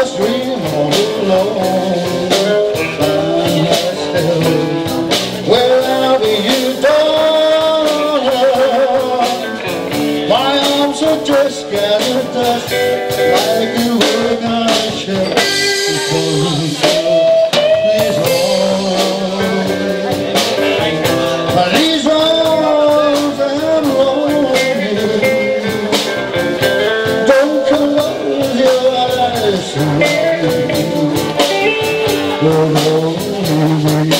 must dream all alone. Find myself wherever you darling. My arms are just scattered dust like you were gonna share. Please hold these arms and lonely. Don't close your eyes to me. Don't hold me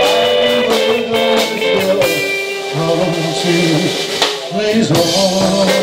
please hold.